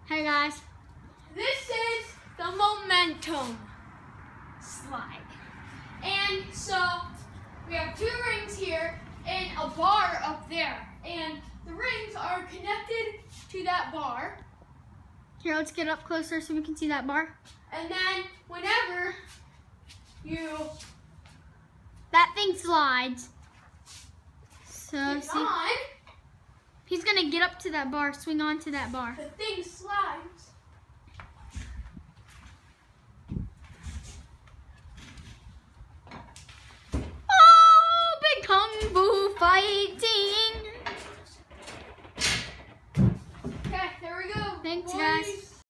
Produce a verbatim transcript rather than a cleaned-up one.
Hey guys, this is the momentum slide. And so we have two rings here and a bar up there. And the rings are connected to that bar. Here, let's get up closer so we can see that bar. And then whenever you, that thing slides. So see, on, he's gonna get up to that bar, swing onto that bar. The thing slides.